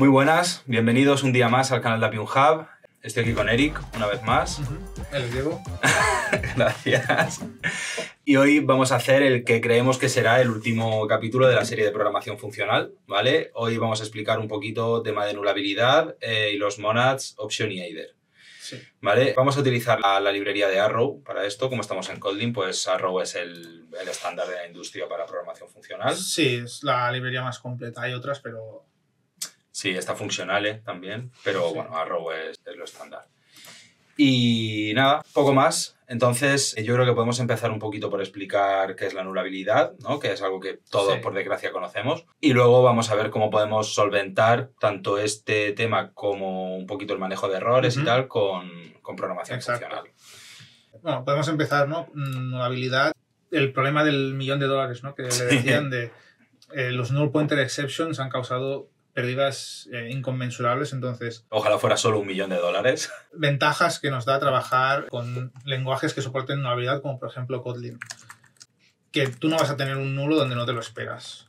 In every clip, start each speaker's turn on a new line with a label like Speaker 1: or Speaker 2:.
Speaker 1: Muy buenas, bienvenidos un día más al canal de Appium Hub. Estoy aquí con Eric, una vez más.
Speaker 2: El Diego.
Speaker 1: Gracias. Y hoy vamos a hacer el que creemos que será el último capítulo de la serie de programación funcional, ¿vale? Hoy vamos a explicar un poquito tema de nulabilidad y los monads, option y either.
Speaker 2: Sí.
Speaker 1: ¿Vale? Vamos a utilizar la librería de Arrow para esto. Como estamos en Kotlin, pues Arrow es el estándar de la industria para programación funcional.
Speaker 2: Sí, es la librería más completa. Hay otras, pero...
Speaker 1: Sí, está funcional también, pero
Speaker 2: Sí.
Speaker 1: bueno, Arrow es lo estándar. Y nada, poco más. Entonces, yo creo que podemos empezar un poquito por explicar qué es la nulabilidad, ¿no? Que es algo que todos,
Speaker 2: Sí.
Speaker 1: por desgracia, conocemos. Y luego vamos a ver cómo podemos solventar tanto este tema como un poquito el manejo de errores y tal con programación
Speaker 2: Exacto.
Speaker 1: funcional.
Speaker 2: Bueno, podemos empezar, ¿no? Nulabilidad. El problema del $1.000.000, ¿no? Que le decían de... los null pointer exceptions han causado pérdidas inconmensurables, entonces...
Speaker 1: Ojalá fuera solo $1 millón.
Speaker 2: Ventajas que nos da trabajar con lenguajes que soporten nulabilidad, como por ejemplo Kotlin. Que tú no vas a tener un nulo donde no te lo esperas.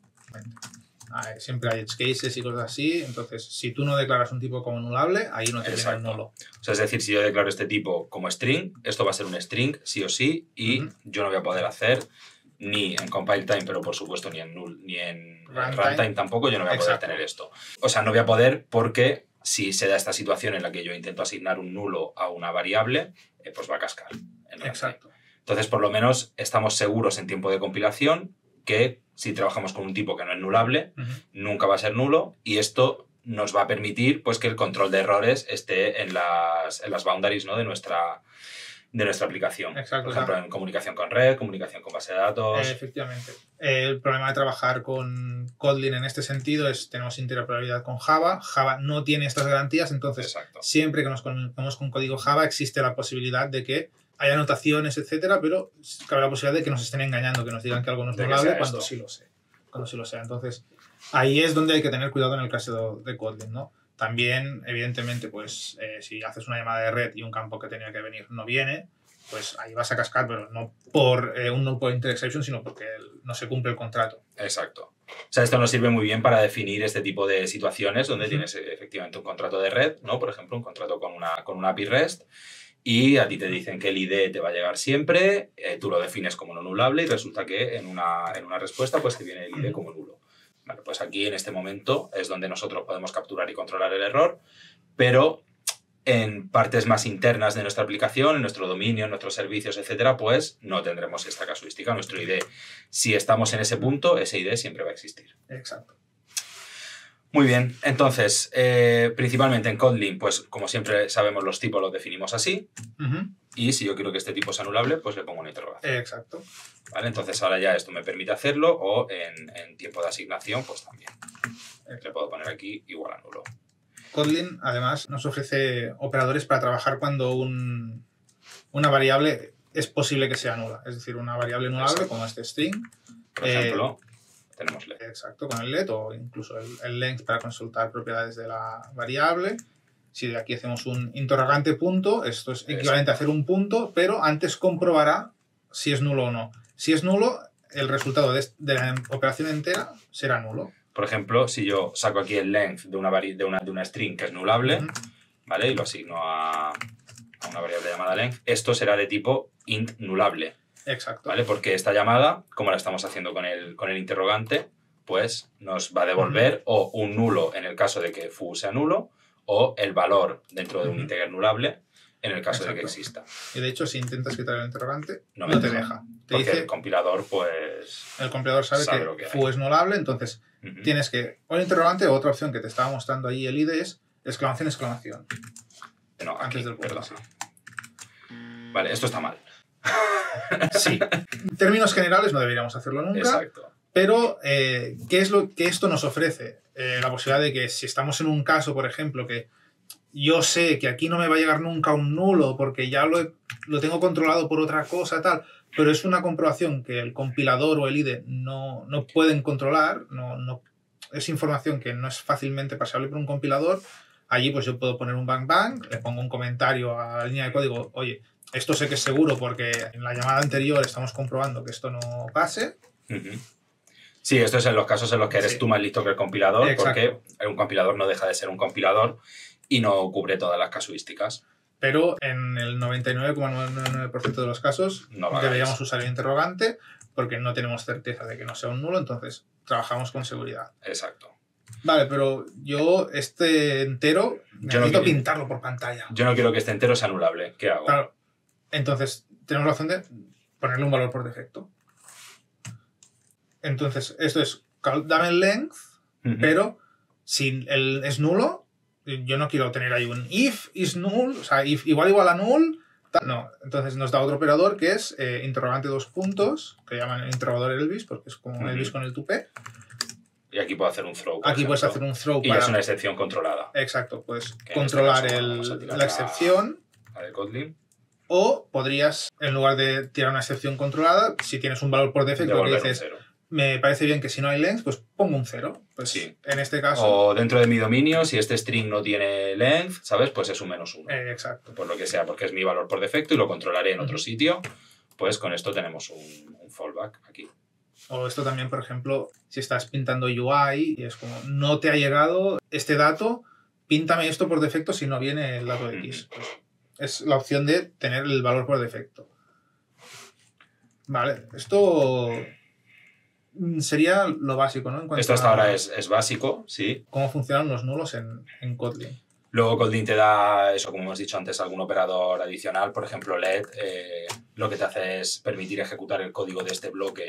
Speaker 2: Siempre hay edge cases y cosas así, entonces si tú no declaras un tipo como nulable, ahí no te viene el nulo.
Speaker 1: O sea, es decir, si yo declaro este tipo como string, esto va a ser un string sí o sí y yo no voy a poder hacer ni en compile time, pero por supuesto ni en null, ni en runtime tampoco, yo no voy a poder tener esto. O sea, no voy a poder porque si se da esta situación en la que yo intento asignar un nulo a una variable, pues va a cascar.
Speaker 2: Exacto.
Speaker 1: Entonces, por lo menos estamos seguros en tiempo de compilación que si trabajamos con un tipo que no es nulable, nunca va a ser nulo, y esto nos va a permitir pues, que el control de errores esté en las boundaries, ¿no? de nuestra aplicación.
Speaker 2: Exacto.
Speaker 1: Por ejemplo, en comunicación con red, comunicación con base de datos.
Speaker 2: Efectivamente. El problema de trabajar con Kotlin en este sentido es tenemos interoperabilidad con Java. Java no tiene estas garantías, entonces siempre que nos conectamos con código Java existe la posibilidad de que haya anotaciones, etcétera, pero cabe la posibilidad de que nos estén engañando, que nos digan que algo no es nulable cuando sí lo sea. Cuando sí lo sea. Entonces, ahí es donde hay que tener cuidado en el caso de Kotlin, ¿no? También, evidentemente, pues si haces una llamada de red y un campo que tenía que venir no viene, pues ahí vas a cascar, pero no por un null pointer exception, sino porque no se cumple el contrato.
Speaker 1: Exacto. O sea, esto nos sirve muy bien para definir este tipo de situaciones donde tienes efectivamente un contrato de red, ¿no? Por ejemplo, un contrato con una API REST, y a ti te dicen que el ID te va a llegar siempre, tú lo defines como no nulable y resulta que en una respuesta pues te viene el ID como nulo. Vale, pues aquí en este momento es donde nosotros podemos capturar y controlar el error, pero en partes más internas de nuestra aplicación, en nuestro dominio, en nuestros servicios, etcétera, pues no tendremos esta casuística. Nuestro ID, si estamos en ese punto, ese ID siempre va a existir.
Speaker 2: Exacto.
Speaker 1: Muy bien, entonces, principalmente en Kotlin, pues como siempre sabemos los tipos los definimos así, y si yo quiero que este tipo sea anulable, pues le pongo una interrogación.
Speaker 2: Exacto.
Speaker 1: ¿Vale? Entonces ahora ya esto me permite hacerlo, o en tiempo de asignación, pues también. Le puedo poner aquí igual a nulo.
Speaker 2: Kotlin, además, nos ofrece operadores para trabajar cuando una variable es posible que sea nula. Es decir, una variable nulable, como este string.
Speaker 1: Por ejemplo, tenemos let.
Speaker 2: Exacto, con el let, o incluso el length para consultar propiedades de la variable. Si de aquí hacemos un interrogante punto, esto es equivalente a hacer un punto, pero antes comprobará si es nulo o no. Si es nulo, el resultado de la operación entera será nulo.
Speaker 1: Por ejemplo, si yo saco aquí el length de una string que es nulable, ¿vale? Y lo asigno a una variable llamada length, esto será de tipo int nulable.
Speaker 2: Exacto.
Speaker 1: ¿Vale? Porque esta llamada, como la estamos haciendo con el interrogante, pues nos va a devolver o un nulo en el caso de que foo sea nulo, o el valor dentro de un integer nulable en el caso de que exista.
Speaker 2: Y de hecho, si intentas quitar el interrogante, no te deja. Te
Speaker 1: porque
Speaker 2: dice,
Speaker 1: el compilador, pues...
Speaker 2: El compilador sabe que foo es nulable, entonces tienes que... O el interrogante, o otra opción que te estaba mostrando ahí el ID es exclamación, exclamación.
Speaker 1: No, aquí,
Speaker 2: antes del punto.
Speaker 1: sí. Vale, esto está mal.
Speaker 2: Sí. En términos generales no deberíamos hacerlo nunca.
Speaker 1: Exacto.
Speaker 2: Pero, ¿qué es lo que esto nos ofrece? La posibilidad de que si estamos en un caso, por ejemplo, que yo sé que aquí no me va a llegar nunca un nulo porque ya lo tengo controlado por otra cosa, tal, pero es una comprobación que el compilador o el IDE no pueden controlar, es información que no es fácilmente pasable por un compilador, allí pues yo puedo poner un bang, le pongo un comentario a la línea de código, oye, esto sé que es seguro porque en la llamada anterior estamos comprobando que esto no pase.
Speaker 1: Sí, esto es en los casos en los que eres tú más listo que el compilador,
Speaker 2: Exacto.
Speaker 1: porque un compilador no deja de ser un compilador y no cubre todas las casuísticas.
Speaker 2: Pero en el 99,99% de los casos deberíamos usar el interrogante porque no tenemos certeza de que no sea un nulo, entonces trabajamos con seguridad.
Speaker 1: Exacto.
Speaker 2: Vale, pero yo este entero necesito pintarlo por pantalla.
Speaker 1: Yo no quiero que este entero sea anulable. ¿Qué hago?
Speaker 2: Claro. Entonces, tenemos la opción de ponerle un valor por defecto. Entonces, esto es dame el length, pero si es nulo, yo no quiero tener ahí un if is null, o sea, if igual a null. No, entonces nos da otro operador que es interrogante 2 puntos, que llaman el interrogador Elvis, porque es como Elvis con el tupé.
Speaker 1: Y aquí puedo hacer un throw.
Speaker 2: Aquí puedes hacer un throw.
Speaker 1: Y es una excepción controlada.
Speaker 2: Exacto, puedes controlar la excepción.
Speaker 1: La de Kotlin.
Speaker 2: O podrías, en lugar de tirar una excepción controlada, si tienes un valor por defecto que dices, me parece bien que si no hay length, pues pongo un 0. Pues sí. En este caso...
Speaker 1: O dentro de mi dominio, si este string no tiene length, ¿sabes? Pues es un -1.
Speaker 2: Exacto.
Speaker 1: Por lo que sea, porque es mi valor por defecto y lo controlaré en otro sitio. Pues con esto tenemos un fallback aquí.
Speaker 2: O esto también, por ejemplo, si estás pintando UI y es como, no te ha llegado este dato, píntame esto por defecto si no viene el dato X. Pues es la opción de tener el valor por defecto. Vale, esto sería lo básico, ¿no?
Speaker 1: Esto hasta ahora es básico, sí.
Speaker 2: Cómo funcionan los nulos en Kotlin.
Speaker 1: Luego Kotlin te da, eso como hemos dicho antes, algún operador adicional. Por ejemplo, let, lo que te hace es permitir ejecutar el código de este bloque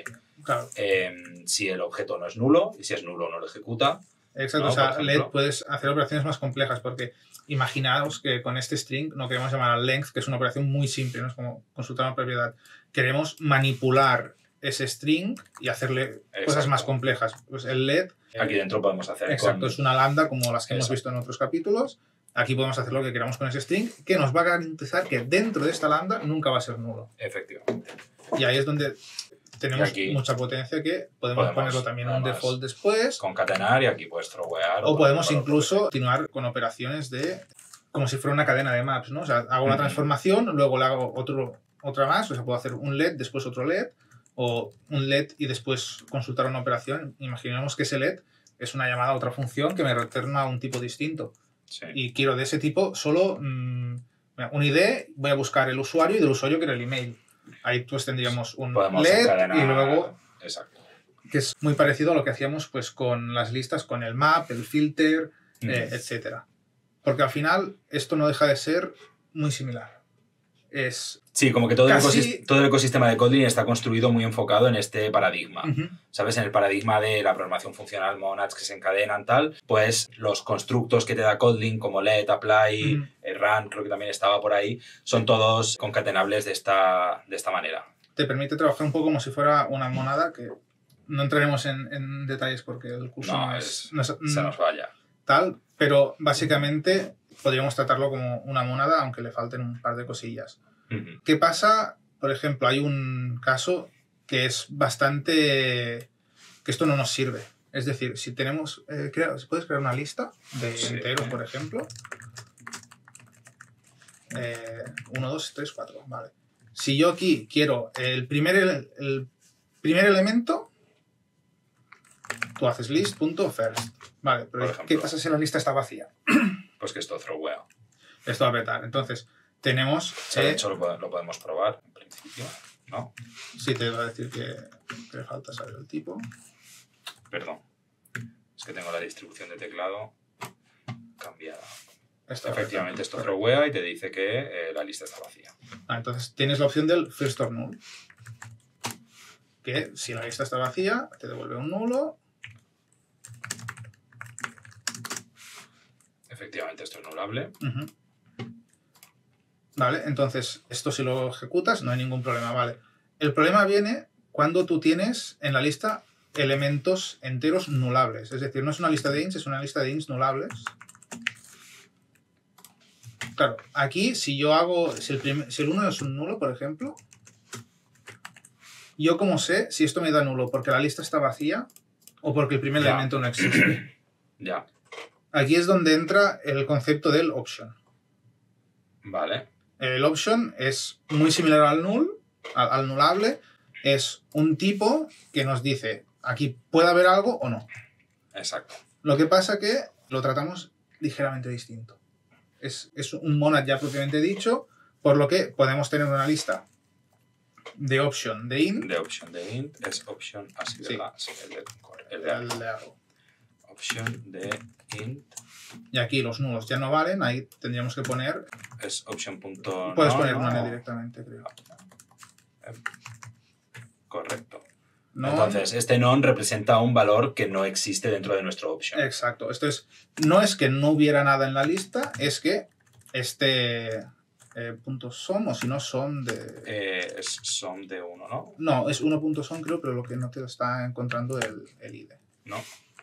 Speaker 1: si el objeto no es nulo, y si es nulo no lo ejecuta.
Speaker 2: Exacto, ¿no? O sea, let puedes hacer operaciones más complejas, porque imaginaos que con este string no queremos llamar al length, que es una operación muy simple, no es como consultar una propiedad. Queremos manipular ese string y hacerle cosas más complejas. Pues el let...
Speaker 1: Aquí dentro podemos hacer...
Speaker 2: Exacto, es una lambda como las que hemos visto en otros capítulos. Aquí podemos hacer lo que queramos con ese string, que nos va a garantizar que dentro de esta lambda nunca va a ser nulo.
Speaker 1: Efectivamente.
Speaker 2: Y ahí es donde tenemos mucha potencia, que podemos ponerlo también un default después.
Speaker 1: Concatenar y aquí puedes throwear.
Speaker 2: O podemos incluso continuar con operaciones de como si fuera una cadena de maps, ¿no? O sea, hago una transformación, luego le hago otra más, o sea, puedo hacer un let, después otro let, o un let y después consultar una operación. Imaginemos que ese let es una llamada a otra función que me retorna un tipo distinto. Sí. Y quiero de ese tipo solo un ID, voy a buscar el usuario y del usuario quiero el email. Ahí pues tendríamos un let y luego...
Speaker 1: Exacto.
Speaker 2: Que es muy parecido a lo que hacíamos pues con las listas, con el map, el filter, etc. Porque al final esto no deja de ser muy similar.
Speaker 1: Sí, como que todo el ecosistema de Kotlin está construido muy enfocado en este paradigma. ¿Sabes? En el paradigma de la programación funcional, monads que se encadenan, tal, pues los constructos que te da Kotlin, como let, apply, run, creo que también estaba por ahí, son todos concatenables de esta manera.
Speaker 2: Te permite trabajar un poco como si fuera una monada, que no entraremos en detalles porque el curso
Speaker 1: se nos vaya.
Speaker 2: Tal, pero básicamente podríamos tratarlo como una monada, aunque le falten un par de cosillas. ¿Qué pasa? Por ejemplo, hay un caso que es bastante... que esto no nos sirve. Es decir, si tenemos... ¿puedes crear una lista de enteros, por ejemplo? 1, 2, 3, 4. Vale. Si yo aquí quiero el primer elemento, tú haces list.first. Vale, pero ¿qué pasa si la lista está vacía?
Speaker 1: Pues que esto throwea.
Speaker 2: Esto va a petar. Entonces, tenemos...
Speaker 1: de hecho, lo podemos probar en principio, ¿no?
Speaker 2: Sí, te va a decir que le falta saber el tipo.
Speaker 1: Perdón. Es que tengo la distribución de teclado cambiada. Efectivamente, esto throwea y te dice que la lista está vacía.
Speaker 2: Entonces, tienes la opción del first or null. Que si la lista está vacía, te devuelve un nulo.
Speaker 1: Efectivamente, esto es nullable.
Speaker 2: Vale, entonces, esto si lo ejecutas no hay ningún problema, vale. El problema viene cuando tú tienes en la lista elementos enteros nullables. Es decir, no es una lista de ints, es una lista de ints nullables. Claro, aquí si yo hago... Si el 1 es un nulo, por ejemplo, yo como sé si esto me da nulo porque la lista está vacía o porque el primer elemento no existe.
Speaker 1: Ya.
Speaker 2: Aquí es donde entra el concepto del option.
Speaker 1: Vale.
Speaker 2: El option es muy similar al null, al nullable. Es un tipo que nos dice, aquí puede haber algo o no.
Speaker 1: Exacto.
Speaker 2: Lo que pasa que lo tratamos ligeramente distinto. Es un monad ya propiamente dicho, por lo que podemos tener una lista de option de int.
Speaker 1: De option de int es option así, ¿verdad? Sí, el de
Speaker 2: arrow.
Speaker 1: Option de int.
Speaker 2: Y aquí los nulos ya no valen, ahí tendríamos que poner...
Speaker 1: Es option punto
Speaker 2: puedes poner none directamente, creo.
Speaker 1: Correcto.
Speaker 2: Non.
Speaker 1: Entonces, este non representa un valor que no existe dentro de nuestro option.
Speaker 2: Exacto. Esto es, no es que no hubiera nada en la lista, es que este punto sum, o si no sum de...
Speaker 1: es sum de 1, ¿no?
Speaker 2: No, es 1.sum creo, pero lo que no te está encontrando el ID.
Speaker 1: No.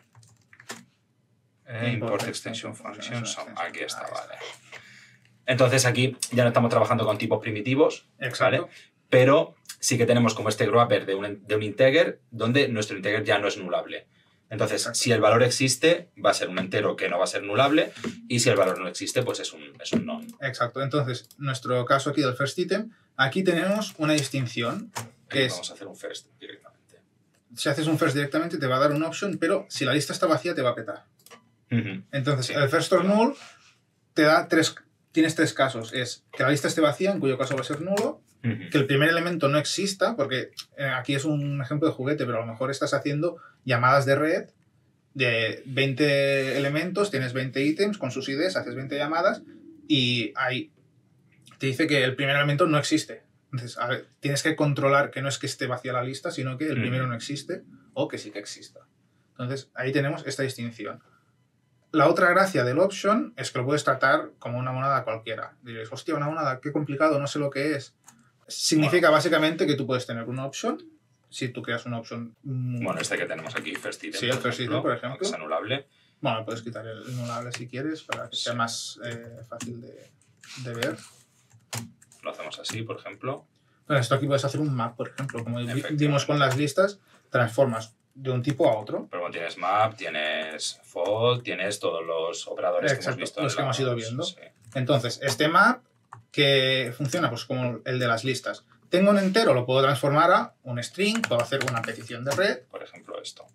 Speaker 1: Import extension function sum. Aquí está, vale. Entonces aquí ya no estamos trabajando con tipos primitivos.
Speaker 2: Exacto.
Speaker 1: ¿Vale? Pero sí que tenemos como este wrapper de un integer donde nuestro integer ya no es nulable. Entonces, exacto, si el valor existe, va a ser un entero que no va a ser nulable, y si el valor no existe, pues es un non.
Speaker 2: Exacto. Entonces, nuestro caso aquí del first item, aquí tenemos una distinción que
Speaker 1: vamos a hacer un first directamente.
Speaker 2: Si haces un first directamente te va a dar un option, pero si la lista está vacía te va a petar. Entonces, sí, el first or null te da tienes tres casos. Es que la lista esté vacía, en cuyo caso va a ser nulo, que el primer elemento no exista, porque aquí es un ejemplo de juguete, pero a lo mejor estás haciendo llamadas de red de 20 elementos, tienes 20 ítems con sus IDs, haces 20 llamadas y ahí te dice que el primer elemento no existe. Entonces, a ver, tienes que controlar que no es que esté vacía la lista, sino que el primero no existe o que sí que exista. Entonces, ahí tenemos esta distinción. La otra gracia del option es que lo puedes tratar como una monada cualquiera. Diréis, hostia, una monada, qué complicado, no sé lo que es. Significa básicamente que tú puedes tener una option, si tú creas una option...
Speaker 1: Bueno, este que tenemos aquí, first item,
Speaker 2: sí, el first item, por ejemplo.
Speaker 1: Que es anulable.
Speaker 2: Bueno, puedes quitar el nulable si quieres para que sea más fácil de ver.
Speaker 1: Lo hacemos así, por ejemplo.
Speaker 2: Bueno, esto aquí puedes hacer un map, por ejemplo. Como vimos con las listas, transformas de un tipo a otro.
Speaker 1: Pero bueno, tienes map, tienes fold, tienes todos los operadores.
Speaker 2: Exacto,
Speaker 1: que hemos visto.
Speaker 2: Los que hemos ido viendo.
Speaker 1: Sí.
Speaker 2: Entonces, este map que funciona pues como el de las listas. Tengo un entero, lo puedo transformar a un string, puedo hacer una petición de red.
Speaker 1: Por ejemplo, esto.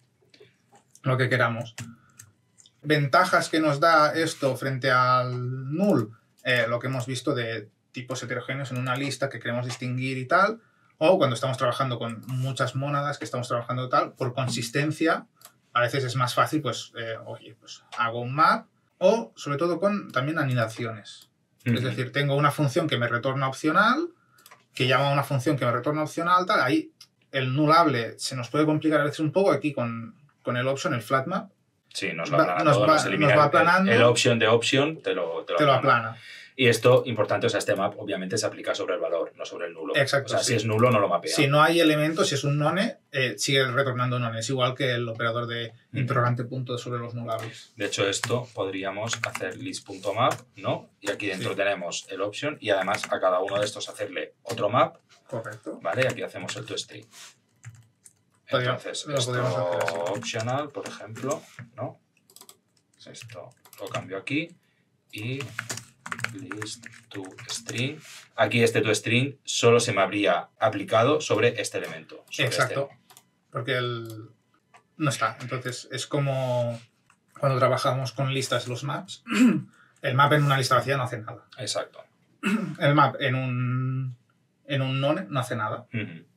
Speaker 2: Lo que queramos. Ventajas que nos da esto frente al null, lo que hemos visto de tipos heterogéneos en una lista que queremos distinguir y tal, o cuando estamos trabajando con muchas mónadas que estamos trabajando tal, por consistencia, a veces es más fácil, pues, oye, pues hago un map, o sobre todo con también anidaciones. Es decir, tengo una función que me retorna opcional, que llama a una función que me retorna opcional, tal, ahí el nullable se nos puede complicar a veces un poco aquí con el option, el flat map.
Speaker 1: Sí, nos lo aplana todo, nos va
Speaker 2: aplanando.
Speaker 1: El option de option te lo
Speaker 2: aplana.
Speaker 1: Y esto, importante, o sea, este map obviamente se aplica sobre el valor, no sobre el nulo.
Speaker 2: Exacto.
Speaker 1: O sea,
Speaker 2: sí.
Speaker 1: Si es nulo, no lo mapea.
Speaker 2: Si no hay elementos, si es un none, sigue retornando none. Es igual que el operador de interrogante punto sobre los nulables.
Speaker 1: De hecho, esto podríamos hacer list.map, ¿no? Y aquí dentro tenemos el option y además a cada uno de estos hacerle otro map.
Speaker 2: Correcto.
Speaker 1: ¿Vale? Y aquí hacemos el toString. Entonces, esto optional, por ejemplo, ¿no? Esto lo cambio aquí y list to string. Aquí este toString solo se me habría aplicado sobre este elemento.
Speaker 2: Exacto. Porque no está. Entonces es como cuando trabajamos con listas, los maps. El map en una lista vacía no hace nada.
Speaker 1: Exacto.
Speaker 2: El map en un none no hace nada.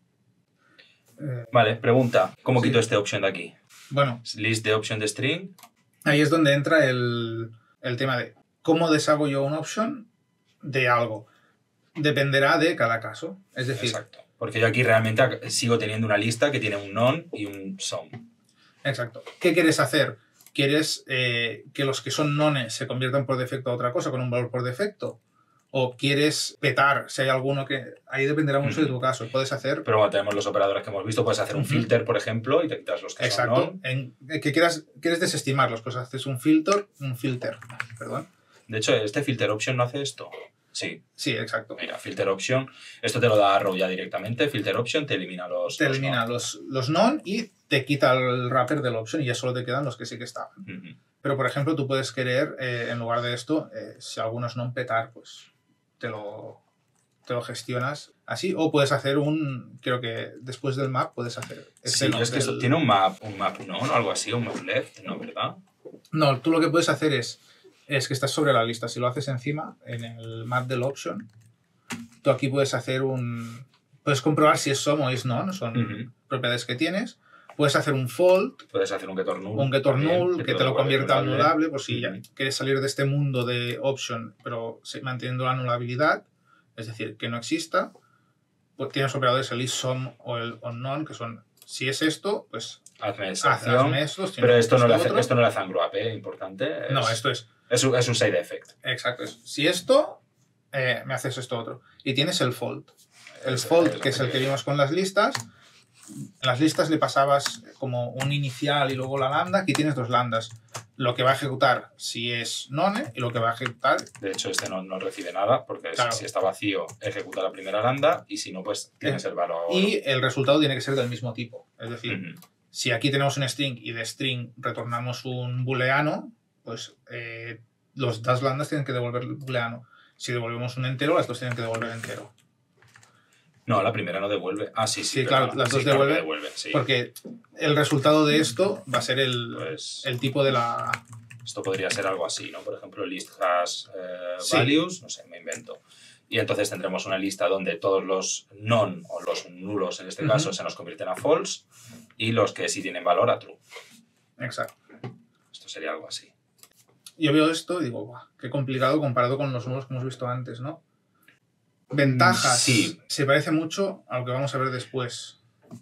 Speaker 1: Vale, pregunta. ¿Cómo quito este option de aquí?
Speaker 2: Bueno.
Speaker 1: List de option de string.
Speaker 2: Ahí es donde entra el tema de cómo deshago yo un option de algo. Dependerá de cada caso. Es decir...
Speaker 1: Exacto. Porque yo aquí realmente sigo teniendo una lista que tiene un non y un sum.
Speaker 2: Exacto. ¿Qué quieres hacer? ¿Quieres que los que son nones se conviertan por defecto a otra cosa con un valor por defecto? ¿O quieres petar si hay alguno que... Ahí dependerá mucho de tu caso. Puedes hacer...
Speaker 1: Pero bueno, tenemos los operadores que hemos visto. Puedes hacer un filter, por ejemplo, y te quitas los que son non.
Speaker 2: Que quieres desestimarlos, pues haces un filter, perdón.
Speaker 1: De hecho, ¿este filter option no hace esto? Sí.
Speaker 2: Sí, exacto.
Speaker 1: Mira, filter option. Esto te lo da Arrow ya directamente. Filter option te elimina los
Speaker 2: non y te quita el wrapper del option y ya solo te quedan los que sí que estaban. Pero, por ejemplo, tú puedes querer, en lugar de esto, si algunos non petar, pues te lo te lo gestionas así. O puedes hacer creo que después del map puedes hacer...
Speaker 1: Sí, es que esto tiene un map no, algo así, un map left, ¿no? ¿Verdad?
Speaker 2: No, tú lo que puedes hacer es que estás sobre la lista. Si lo haces encima, en el map del option, tú aquí puedes hacer puedes comprobar si es some o es none, son propiedades que tienes. Puedes hacer un fold.
Speaker 1: Puedes hacer un getter null.
Speaker 2: Un getter null que te lo convierta anulable, por si ya quieres salir de este mundo de option, pero manteniendo la anulabilidad, es decir, que no exista. Pues tienes operadores el isSum o el onNone, que son, si es esto, pues
Speaker 1: hazme
Speaker 2: estos.
Speaker 1: Pero esto no le hace unwrap, importante.
Speaker 2: No, esto es...
Speaker 1: Es un side effect.
Speaker 2: Exacto. Si esto, me haces esto otro. Y tienes el fold. El fold, que es el que vimos con las listas. En las listas le pasabas como un inicial y luego la lambda. Aquí tienes dos lambdas. Lo que va a ejecutar si es none y lo que va a ejecutar...
Speaker 1: De hecho, este no recibe nada porque claro, si está vacío ejecuta la primera lambda y si no, pues tienes el valor.
Speaker 2: Y el resultado tiene que ser del mismo tipo. Es decir, si aquí tenemos un string y de string retornamos un booleano, pues los dos lambdas tienen que devolver el booleano. Si devolvemos un entero, las dos tienen que devolver entero.
Speaker 1: No, la primera no devuelve. Ah, sí,
Speaker 2: claro, las dos devuelven.
Speaker 1: Sí.
Speaker 2: Porque el resultado de esto va a ser el tipo de la...
Speaker 1: Esto podría ser algo así, ¿no? Por ejemplo, list has values, no sé, me invento. Y entonces tendremos una lista donde todos los none o los nulos, en este caso, se nos convierten a false y los que sí tienen valor a true.
Speaker 2: Exacto.
Speaker 1: Esto sería algo así.
Speaker 2: Yo veo esto y digo, ¡guau! Qué complicado comparado con los nulos que hemos visto antes, ¿no? Ventajas.
Speaker 1: Sí.
Speaker 2: Se parece mucho a lo que vamos a ver después.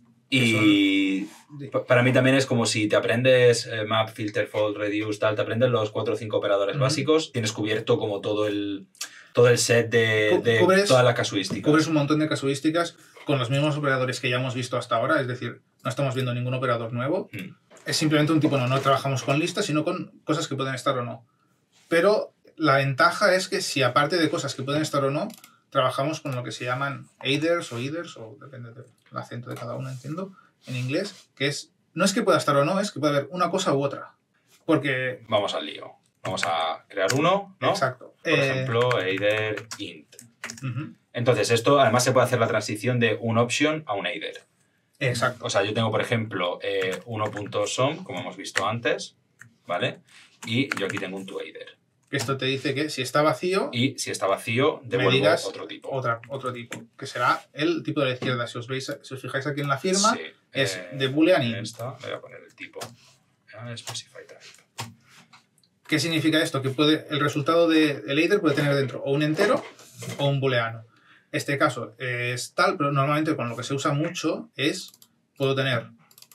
Speaker 1: Y para mí también es como si te aprendes map, filter, fold, reduce, tal, te aprendes los 4 o 5 operadores básicos, tienes cubierto como todo el set de toda la casuística.
Speaker 2: Cubres un montón de casuísticas con los mismos operadores que ya hemos visto hasta ahora, es decir, no estamos viendo ningún operador nuevo. Es simplemente un tipo, no trabajamos con listas, sino con cosas que pueden estar o no. Pero la ventaja es que si aparte de cosas que pueden estar o no, trabajamos con lo que se llaman eithers, o depende del acento de cada uno, entiendo, en inglés, que no es que pueda estar o no, es que puede haber una cosa u otra. Porque...
Speaker 1: Vamos al lío. Vamos a crear uno, ¿no?
Speaker 2: Exacto.
Speaker 1: Por ejemplo, either int. Entonces, esto además se puede hacer la transición de un option a un either.
Speaker 2: Exacto.
Speaker 1: O sea, yo tengo, por ejemplo, 1.sum, como hemos visto antes, ¿vale? Y yo aquí tengo un toEither.
Speaker 2: Esto te dice que si está vacío...
Speaker 1: Y si está vacío, devuelvo otro tipo.
Speaker 2: Otro tipo, que será el tipo de la izquierda. Si os fijáis aquí en la firma, es de boolean int.
Speaker 1: Esta, le voy a poner el tipo. Specify type.
Speaker 2: ¿Qué significa esto? Que el resultado del either puede tener dentro o un entero o un booleano. Este caso es tal, pero normalmente con lo que se usa mucho puedo tener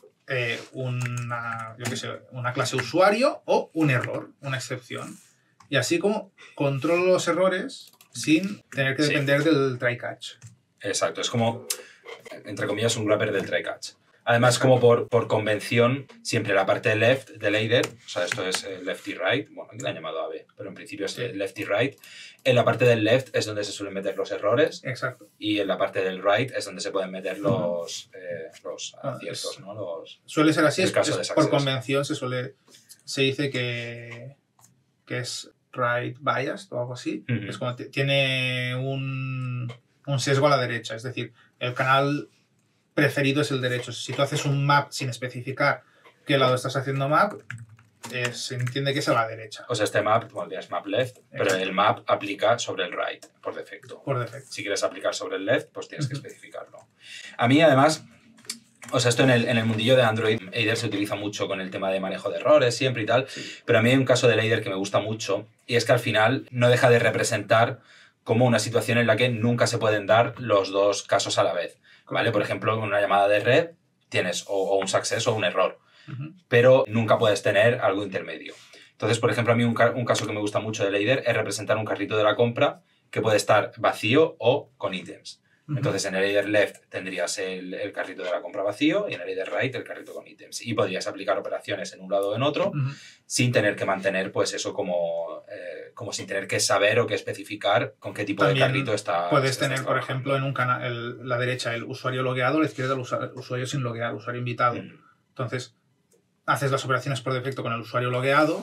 Speaker 2: una clase usuario o un error, una excepción. Y así como controlo los errores sin tener que depender del try-catch.
Speaker 1: Exacto, es como, entre comillas, un wrapper del try-catch. Además, como por convención, siempre la parte left del either, o sea, esto es left y right, bueno, aquí la han llamado AB, pero en principio es left y right. En la parte del left es donde se suelen meter los errores.
Speaker 2: Exacto.
Speaker 1: Y en la parte del right es donde se pueden meter los aciertos, ¿no?
Speaker 2: Suele ser así, por convención se dice que es right biased o algo así. Es como tiene un sesgo a la derecha, es decir, el canal preferido es el derecho. Si tú haces un map sin especificar qué lado estás haciendo map, se entiende que es a la derecha.
Speaker 1: O sea, este map, bueno, es map left, pero el map aplica sobre el right, por defecto.
Speaker 2: Por defecto.
Speaker 1: Si quieres aplicar sobre el left, pues tienes que especificarlo. A mí, además, o sea, esto en el mundillo de Android, Either se utiliza mucho con el tema de manejo de errores siempre y tal, pero a mí hay un caso del Either que me gusta mucho, y es que al final no deja de representar como una situación en la que nunca se pueden dar los dos casos a la vez, ¿vale? Por ejemplo, en una llamada de red tienes o un success o un error, pero nunca puedes tener algo intermedio. Entonces, por ejemplo, a mí un caso que me gusta mucho del Either es representar un carrito de la compra que puede estar vacío o con ítems. Entonces, en el either left tendrías el carrito de la compra vacío y en el either right el carrito con ítems. Y podrías aplicar operaciones en un lado o en otro sin tener que mantener pues eso como sin tener que saber o que especificar con qué tipo
Speaker 2: También
Speaker 1: de carrito está.
Speaker 2: Puedes tener, por ejemplo, en un canal, la derecha el usuario logueado, la izquierda el usuario sin loguear, usuario invitado. Entonces, haces las operaciones por defecto con el usuario logueado.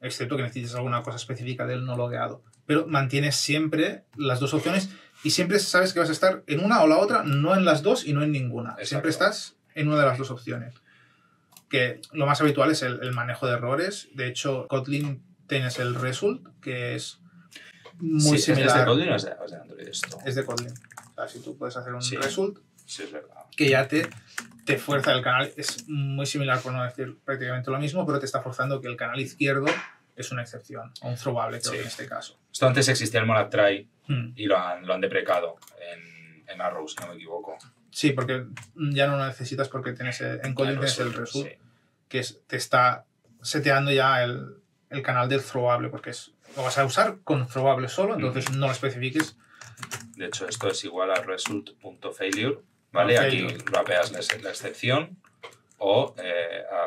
Speaker 2: excepto que necesites alguna cosa específica del no logueado. Pero mantienes siempre las dos opciones y siempre sabes que vas a estar en una o la otra, no en las dos y no en ninguna. Exacto. Siempre estás en una de las dos opciones. Que lo más habitual es el manejo de errores. De hecho, Kotlin tienes el result, que es muy similar.
Speaker 1: ¿Es de Kotlin o es de Android esto?
Speaker 2: Es de Kotlin. O sea, si tú puedes hacer un result,
Speaker 1: sí, es verdad,
Speaker 2: que ya te fuerza el canal. Es muy similar, por no decir prácticamente lo mismo, pero te está forzando que el canal izquierdo es una excepción, o un throwable, creo que en este caso.
Speaker 1: Esto antes existía el monad try y lo han deprecado en Arrow, si no me equivoco.
Speaker 2: Sí, porque ya no lo necesitas porque tienes en Kotlin tienes el result, que te está seteando ya el canal del throwable, porque lo vas a usar con throwable solo, entonces no lo especifiques.
Speaker 1: De hecho, esto es igual a result.failure, ¿vale? Aquí rapeas la excepción o a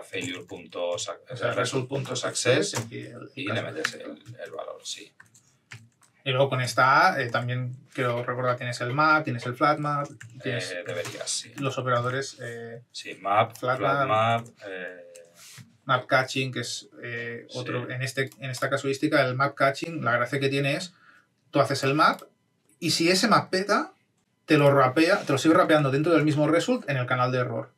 Speaker 1: failure.result.success y le metes el valor, sí.
Speaker 2: Y luego con esta A también, quiero recordar, tienes el map, tienes el flat map.
Speaker 1: Deberías, sí.
Speaker 2: Los operadores.
Speaker 1: Sí, map, flat map.
Speaker 2: Map catching, que es otro. En esta casuística, el map catching, la gracia que tiene es, tú haces el map y si ese map peta, te lo sigue rapeando dentro del mismo result en el canal de error.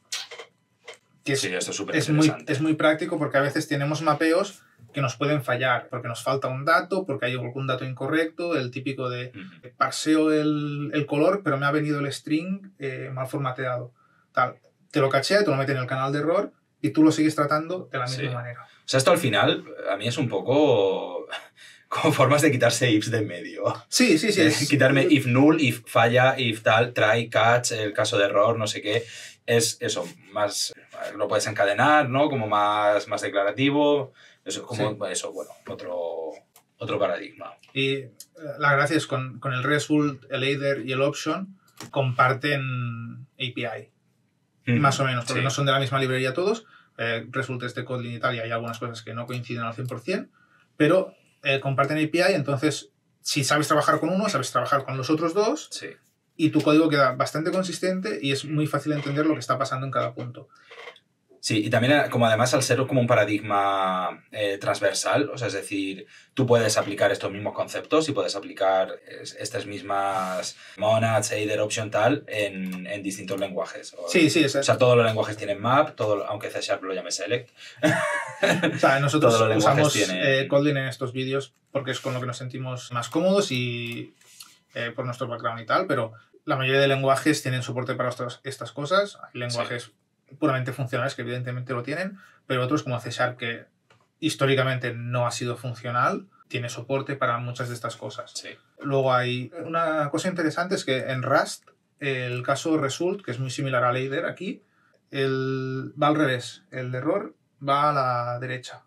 Speaker 1: Sí, esto es súper interesante.
Speaker 2: Es muy práctico porque a veces tenemos mapeos que nos pueden fallar, porque nos falta un dato, porque hay algún dato incorrecto, el típico de parseo el color, pero me ha venido el string mal formateado. Tal. Te lo cachea, te lo mete en el canal de error y tú lo sigues tratando de la misma manera.
Speaker 1: O sea, esto al final a mí es un poco como formas de quitarse ifs de en medio.
Speaker 2: Sí.
Speaker 1: Quitarme if null, if falla, if tal, try, catch, el caso de error, no sé qué. Es eso, más lo puedes encadenar, ¿no? Como más declarativo. Eso, como eso, bueno, otro paradigma.
Speaker 2: Y la gracia es con el result, el header y el option comparten API. Más o menos, porque no son de la misma librería todos. Result es de Kotlin y tal, y hay algunas cosas que no coinciden al 100%, pero comparten API, entonces si sabes trabajar con uno, sabes trabajar con los otros dos, y tu código queda bastante consistente y es muy fácil entender lo que está pasando en cada punto.
Speaker 1: Sí, y también como además al ser como un paradigma transversal, o sea, es decir, tú puedes aplicar estos mismos conceptos y puedes aplicar estas mismas monads, header, option, tal, en distintos lenguajes.
Speaker 2: Sí,
Speaker 1: o sea, todos los lenguajes tienen map, aunque C# lo llame select.
Speaker 2: O sea, nosotros usamos Kotlin en estos vídeos porque es con lo que nos sentimos más cómodos y por nuestro background y tal, pero la mayoría de lenguajes tienen soporte para estas cosas. Hay lenguajes puramente funcionales que evidentemente lo tienen, pero otros como C# que históricamente no ha sido funcional, tiene soporte para muchas de estas cosas. Luego hay una cosa interesante, es que en Rust el caso result, que es muy similar al header aquí, va al revés, el error va a la derecha.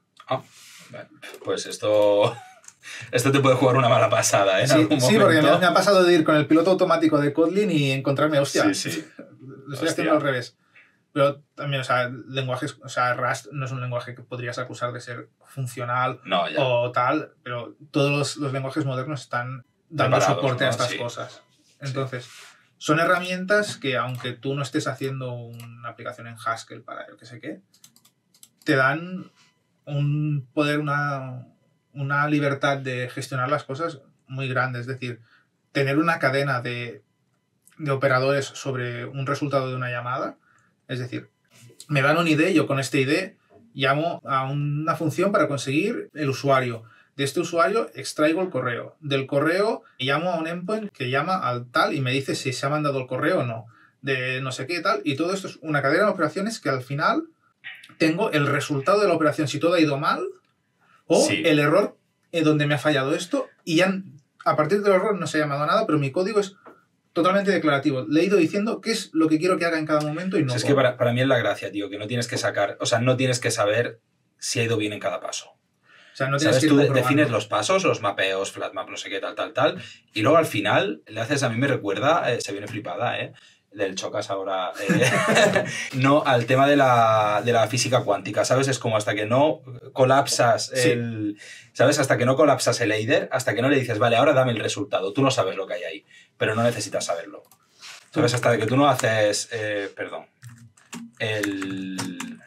Speaker 1: Pues esto te puede jugar una mala pasada, ¿eh?
Speaker 2: Sí, porque me ha pasado de ir con el piloto automático de Kotlin y encontrarme, hostia, lo estoy haciendo al revés. Pero también, o sea, Rust no es un lenguaje que podrías acusar de ser funcional o tal, pero todos los lenguajes modernos están dando soporte a estas cosas. Entonces, son herramientas que, aunque tú no estés haciendo una aplicación en Haskell para el que sé qué, te dan un poder, una libertad de gestionar las cosas muy grande. Es decir, tener una cadena de operadores sobre un resultado de una llamada. Es decir, me dan un ID, yo con este ID llamo a una función para conseguir el usuario. De este usuario extraigo el correo. Del correo llamo a un endpoint que llama al tal y me dice si se ha mandado el correo o no. De no sé qué tal. Y todo esto es una cadena de operaciones que al final tengo el resultado de la operación si todo ha ido mal o el error en donde me ha fallado esto. Y ya a partir del error no se ha llamado nada, pero mi código es totalmente declarativo. Le he ido diciendo qué es lo que quiero que haga en cada momento y no.
Speaker 1: Es que para mí es la gracia, tío, que no tienes que sacar, o sea, no tienes que saber si ha ido bien en cada paso.
Speaker 2: O sea, no tienes que ir
Speaker 1: tú
Speaker 2: comprobando.
Speaker 1: Defines los pasos, los mapeos, flat map, no sé qué, tal, y luego al final le haces, a mí me recuerda, se viene flipada, del chocas ahora, no, al tema de la física cuántica, ¿sabes? Es como hasta que no colapsas ¿sabes? Hasta que no colapsas el header, hasta que no le dices, vale, ahora dame el resultado, tú no sabes lo que hay ahí, pero no necesitas saberlo. ¿Sabes? Hasta que tú no haces,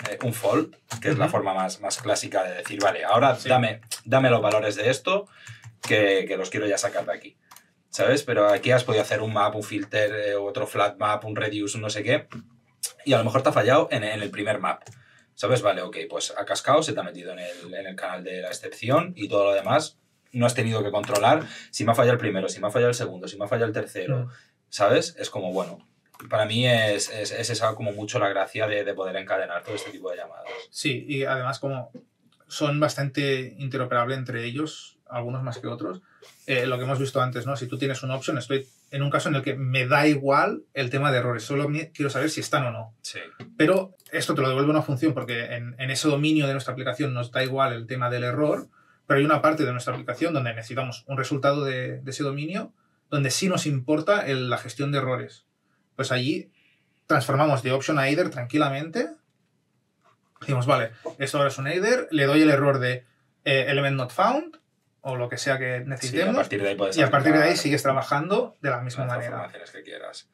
Speaker 1: un fold, que es la forma más clásica de decir, vale, ahora dame los valores de esto que los quiero ya sacar de aquí, ¿sabes? Pero aquí has podido hacer un map, un filter, otro flat map, un reduce, un no sé qué, y a lo mejor te ha fallado en el primer map, ¿sabes? Vale, ok, pues ha cascado, se te ha metido en el canal de la excepción y todo lo demás no has tenido que controlar si me ha fallado el primero, si me ha fallado el segundo, si me ha fallado el tercero, ¿sabes? Es como, bueno, para mí es esa como mucho la gracia de poder encadenar todo este tipo de llamadas.
Speaker 2: Sí, y además como son bastante interoperables entre ellos, algunos más que otros, lo que hemos visto antes, ¿no? Si tú tienes una option, estoy en un caso en el que me da igual el tema de errores, solo quiero saber si están o no.
Speaker 1: Sí.
Speaker 2: Pero esto te lo devuelve una función porque en ese dominio de nuestra aplicación nos da igual el tema del error, pero hay una parte de nuestra aplicación donde necesitamos un resultado de ese dominio donde sí nos importa la gestión de errores. Pues allí transformamos de option a either tranquilamente. Decimos, vale, esto ahora es un either, le doy el error de element not found o lo que sea que necesitemos.
Speaker 1: Sí, a partir de ahí puedes
Speaker 2: y a partir de ahí sigues trabajando de la misma manera.
Speaker 1: Las transformaciones que quieras.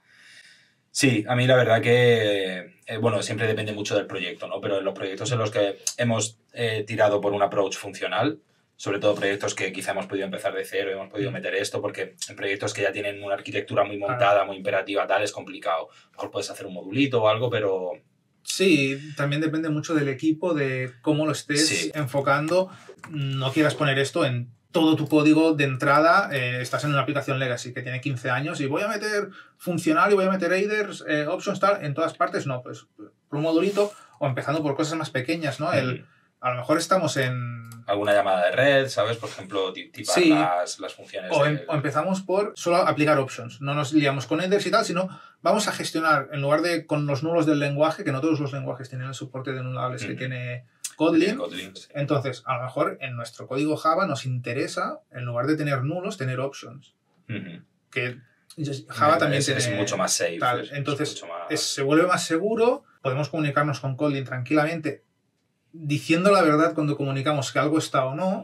Speaker 1: Sí, a mí la verdad que, bueno, siempre depende mucho del proyecto, ¿no? Pero en los proyectos en los que hemos tirado por un approach funcional, sobre todo proyectos que quizá hemos podido empezar de cero, hemos podido meter esto, porque en proyectos que ya tienen una arquitectura muy montada, muy imperativa, tal, es complicado. A lo mejor puedes hacer un modulito o algo, pero...
Speaker 2: Sí, también depende mucho del equipo, de cómo lo estés enfocando. No quieras poner esto en todo tu código de entrada. Estás en una aplicación legacy que tiene 15 años y voy a meter funcional y voy a meter eiders, options, tal, en todas partes. No, pues por un modulito o empezando por cosas más pequeñas, ¿no? A lo mejor estamos en...
Speaker 1: alguna llamada de red, ¿sabes? Por ejemplo, tipar las funciones.
Speaker 2: O empezamos por solo aplicar options. No nos liamos con eiders y tal, sino vamos a gestionar, en lugar de con los nulos del lenguaje, que no todos los lenguajes tienen el soporte de nulables que tiene Kotlin.
Speaker 1: Sí.
Speaker 2: Entonces, a lo mejor en nuestro código Java nos interesa, en lugar de tener nulos, tener options. Que Java también tiene...
Speaker 1: Es mucho más safe.
Speaker 2: Entonces,
Speaker 1: mucho más...
Speaker 2: se vuelve más seguro, podemos comunicarnos con Kotlin tranquilamente, diciendo la verdad cuando comunicamos que algo está o no,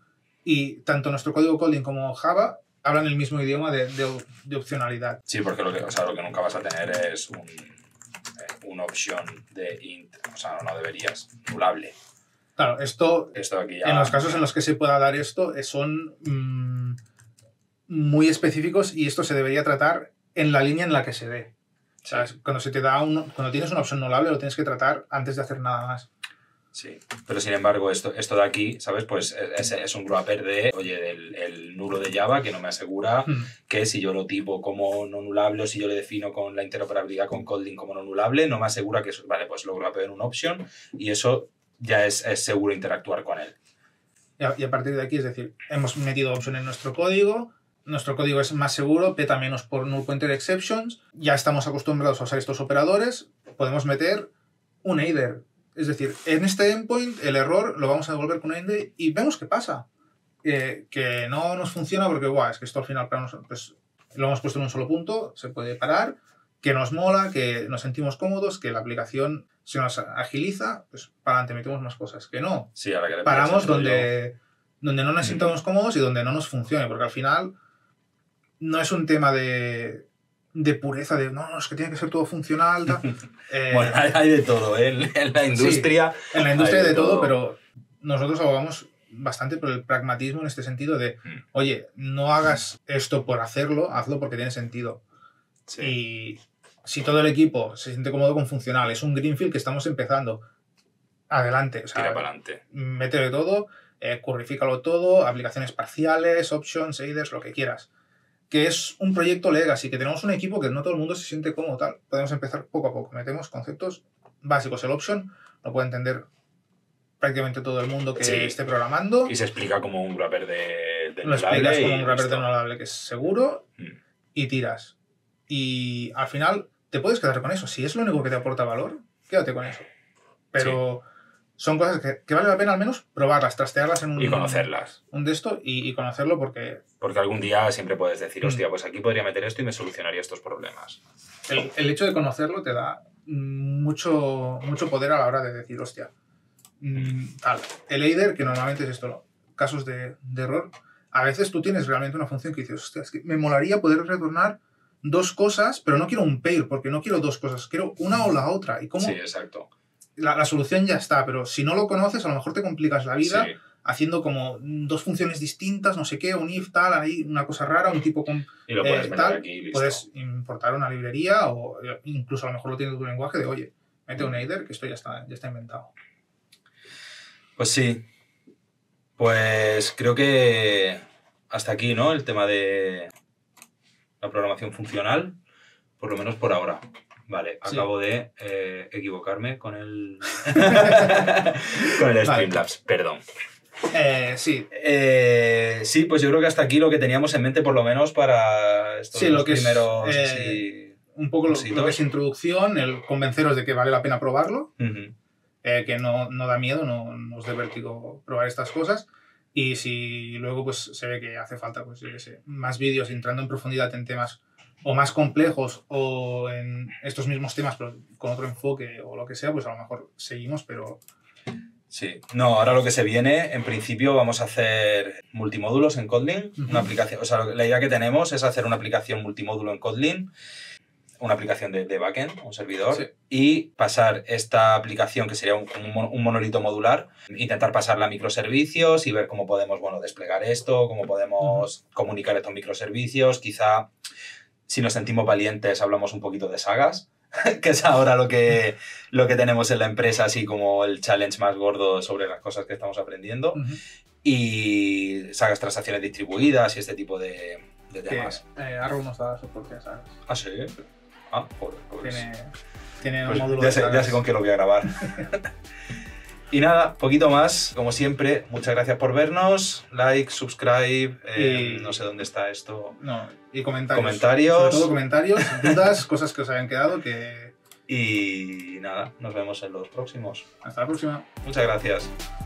Speaker 2: y tanto nuestro código Kotlin como Java hablan el mismo idioma de opcionalidad.
Speaker 1: Sí, porque lo que nunca vas a tener es una opción de int, o sea, no deberías, nulable.
Speaker 2: Claro, esto
Speaker 1: aquí ya...
Speaker 2: en los casos en los que se pueda dar esto son muy específicos y esto se debería tratar en la línea en la que se dé. O sea, cuando tienes una opción nulable lo tienes que tratar antes de hacer nada más.
Speaker 1: Sí, pero sin embargo esto de aquí, ¿sabes? Pues es un wrapper el nulo de Java que no me asegura que si yo lo tipo como no nulable o si yo le defino con la interoperabilidad con Kotlin como no nulable, no me asegura que eso, vale, pues lo wrapeo en un option y eso ya es seguro interactuar con él.
Speaker 2: Y a partir de aquí, es decir, hemos metido option en nuestro código es más seguro, peta menos por null pointer exceptions, ya estamos acostumbrados a usar estos operadores, podemos meter un either. Es decir, en este endpoint el error lo vamos a devolver con un either y vemos qué pasa. Que no nos funciona porque, es que esto al final para nosotros, pues, lo hemos puesto en un solo punto, se puede parar, que nos mola, que nos sentimos cómodos, que la aplicación se nos agiliza, pues para adelante metemos más cosas. Que no,
Speaker 1: sí, ahora que
Speaker 2: paramos donde no nos sintamos cómodos y donde no nos funcione, porque al final no es un tema de pureza, de no, es que tiene que ser todo funcional.
Speaker 1: Bueno, hay de todo, ¿eh? En la industria.
Speaker 2: Sí, en la industria hay de todo, pero nosotros abogamos bastante por el pragmatismo en este sentido de, oye, no hagas esto por hacerlo, hazlo porque tiene sentido. Sí. Y si todo el equipo se siente cómodo con funcional, es un greenfield que estamos empezando, adelante. O sea,
Speaker 1: tira para adelante.
Speaker 2: Métele todo, currifícalo todo, aplicaciones parciales, options, eiders, lo que quieras. Que es un proyecto legacy, que tenemos un equipo que no todo el mundo se siente cómodo, tal. Podemos empezar poco a poco. Metemos conceptos básicos. El option lo puede entender prácticamente todo el mundo que esté programando.
Speaker 1: Y se explica como un wrapper de
Speaker 2: lo explicas como un wrapper de nulable que es seguro y tiras. Y al final te puedes quedar con eso. Si es lo único que te aporta valor, quédate con eso. Pero... son cosas que vale la pena al menos probarlas, trastearlas en
Speaker 1: y conocerlas.
Speaker 2: Un de esto y conocerlo porque...
Speaker 1: Porque algún día siempre puedes decir, hostia, pues aquí podría meter esto y me solucionaría estos problemas.
Speaker 2: El hecho de conocerlo te da mucho poder a la hora de decir, hostia, tal. El either, que normalmente es esto, ¿no? Casos de error, a veces tú tienes realmente una función que dices, hostia, es que me molaría poder retornar dos cosas, pero no quiero un pair, porque no quiero dos cosas, quiero una o la otra. ¿Y cómo?
Speaker 1: Sí, exacto.
Speaker 2: la solución ya está, pero si no lo conoces, a lo mejor te complicas la vida. Sí. Haciendo como 2 funciones distintas, no sé qué, un if, tal, ahí una cosa rara, un tipo con
Speaker 1: y lo puedes meter aquí y listo.
Speaker 2: Puedes importar una librería o incluso a lo mejor lo tienes tu lenguaje de, oye, mete un header que esto ya está inventado.
Speaker 1: Pues sí. Pues creo que hasta aquí, ¿no? El tema de la programación funcional, por lo menos por ahora. Vale, sí. Acabo de equivocarme con el con el Streamlabs, perdón.
Speaker 2: Sí.
Speaker 1: Sí, pues yo creo que hasta aquí lo que teníamos en mente, por lo menos para estos
Speaker 2: sí,
Speaker 1: primeros...
Speaker 2: un poco lo que es introducción, el convenceros de que vale la pena probarlo, que no da miedo, no os dé vértigo probar estas cosas. Y si luego pues se ve que hace falta, pues yo qué sé, más vídeos entrando en profundidad en temas o más complejos o en estos mismos temas pero con otro enfoque o lo que sea, pues a lo mejor seguimos, pero...
Speaker 1: Sí, no, ahora lo que se viene, en principio vamos a hacer multimódulos en Kotlin, una aplicación, o sea, la idea que tenemos es hacer una aplicación multimódulo en Kotlin, una aplicación de backend, un servidor, sí. Y pasar esta aplicación, que sería un monolito modular, intentar pasarla a microservicios y ver cómo podemos, bueno, desplegar esto, cómo podemos comunicar estos microservicios, quizá, si nos sentimos valientes, hablamos un poquito de sagas, que es ahora lo que tenemos en la empresa, así como el challenge más gordo sobre las cosas que estamos aprendiendo. Y sagas transacciones distribuidas y este tipo de temas.
Speaker 2: Arrow nos da soporte a sagas.
Speaker 1: ¿Ah, sí? Ah, joder.
Speaker 2: Tiene
Speaker 1: pues
Speaker 2: un módulo
Speaker 1: ya sé con qué lo voy a grabar. Y nada, poquito más, como siempre, muchas gracias por vernos, like, subscribe, no sé dónde está esto.
Speaker 2: No, y comentarios. Sobre todo comentarios, dudas, cosas que os hayan quedado que...
Speaker 1: Y nada, nos vemos en los próximos.
Speaker 2: Hasta la próxima.
Speaker 1: Muchas gracias.